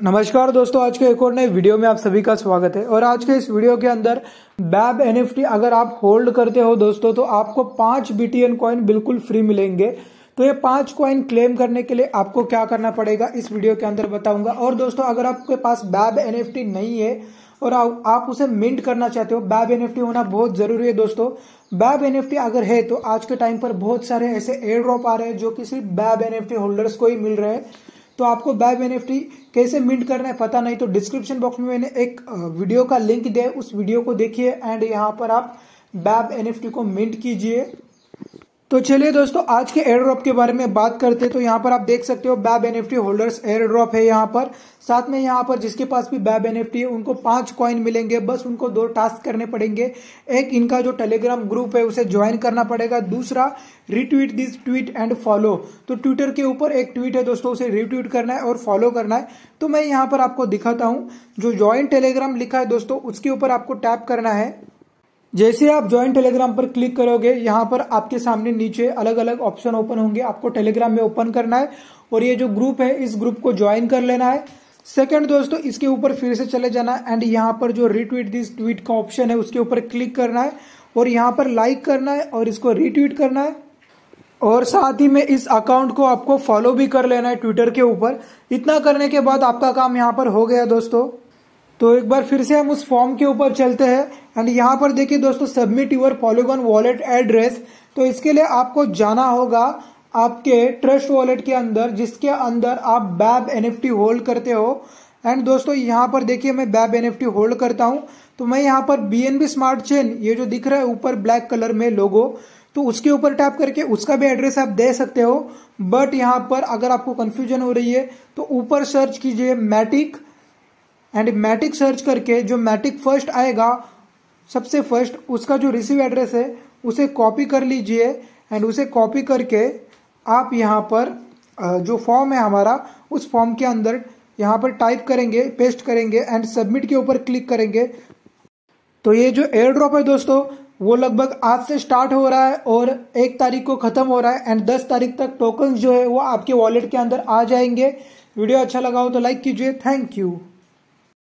नमस्कार दोस्तों, आज के एक और नए वीडियो में आप सभी का स्वागत है। और आज के इस वीडियो के अंदर बैब एनएफटी अगर आप होल्ड करते हो दोस्तों तो आपको 5 BTN कॉइन बिल्कुल फ्री मिलेंगे। तो ये 5 कॉइन क्लेम करने के लिए आपको क्या करना पड़ेगा इस वीडियो के अंदर बताऊंगा। और दोस्तों अगर आपके पास बैब एनएफटी नहीं है और आप उसे मिंट करना चाहते हो, बैब एनएफटी होना बहुत जरूरी है दोस्तों। बैब एनएफटी अगर है तो आज के टाइम पर बहुत सारे ऐसे एयर ड्रॉप आ रहे हैं जो कि सिर्फ बैब एनएफटी होल्डर्स को ही मिल रहे हैं। तो आपको बैब एनएफटी कैसे मिंट करना है पता नहीं तो डिस्क्रिप्शन बॉक्स में मैंने एक वीडियो का लिंक दिया है, उस वीडियो को देखिए एंड यहाँ पर आप बैब एनएफटी को मिंट कीजिए। तो चलिए दोस्तों आज के एयर ड्रॉप के बारे में बात करते हैं। तो यहाँ पर आप देख सकते हो बैब एनएफटी होल्डर्स एयर ड्रॉप है यहाँ पर। साथ में यहाँ पर जिसके पास भी बैब एनएफटी है उनको 5 कॉइन मिलेंगे। बस उनको 2 टास्क करने पड़ेंगे। एक इनका जो टेलीग्राम ग्रुप है उसे ज्वाइन करना पड़ेगा, दूसरा retweet this tweet and follow. तो ट्विटर के ऊपर एक ट्वीट है दोस्तों, उसे रिट्वीट करना है और फॉलो करना है। तो मैं यहाँ पर आपको दिखाता हूँ, जो ज्वाइन टेलीग्राम लिखा है दोस्तों उसके ऊपर आपको टैप करना है। जैसे आप ज्वाइन टेलीग्राम पर क्लिक करोगे यहाँ पर आपके सामने नीचे अलग अलग ऑप्शन ओपन होंगे। आपको टेलीग्राम में ओपन करना है और ये जो ग्रुप है इस ग्रुप को ज्वाइन कर लेना है। सेकंड दोस्तों इसके ऊपर फिर से चले जाना है एंड यहाँ पर जो रिट्वीट दिस ट्वीट का ऑप्शन है उसके ऊपर क्लिक करना है और यहाँ पर लाइक करना है और इसको रिट्वीट करना है। और साथ ही में इस अकाउंट को आपको फॉलो भी कर लेना है ट्विटर के ऊपर। इतना करने के बाद आपका काम यहाँ पर हो गया दोस्तों। तो एक बार फिर से हम उस फॉर्म के ऊपर चलते हैं एंड यहाँ पर देखिए दोस्तों, submit your Polygon wallet address. तो इसके लिए आपको जाना होगा आपके ट्रस्ट वॉलेट के अंदर जिसके अंदर आप बैब एनएफटी होल्ड करते हो। एंड दोस्तों यहाँ पर देखिए मैं बैब एनएफटी होल्ड करता हूँ। तो मैं यहाँ पर BNB स्मार्ट चेन, ये जो दिख रहा है ऊपर ब्लैक कलर में लोगो, तो उसके ऊपर टैप करके उसका भी एड्रेस आप दे सकते हो। बट यहाँ पर अगर आपको कंफ्यूजन हो रही है तो ऊपर सर्च कीजिए मैटिक एंड मैटिक सर्च करके जो मैटिक फर्स्ट आएगा सबसे फर्स्ट, उसका जो रिसीव एड्रेस है उसे कॉपी कर लीजिए एंड उसे कॉपी करके आप यहाँ पर जो फॉर्म है हमारा उस फॉर्म के अंदर यहाँ पर टाइप करेंगे, पेस्ट करेंगे एंड सबमिट के ऊपर क्लिक करेंगे। तो ये जो एयर ड्रॉप है दोस्तों वो लगभग आज से स्टार्ट हो रहा है और 1 तारीख को खत्म हो रहा है एंड 10 तारीख तक टोकन्स जो है वो आपके वॉलेट के अंदर आ जाएंगे। वीडियो अच्छा लगा हो तो लाइक कीजिए। Thank you.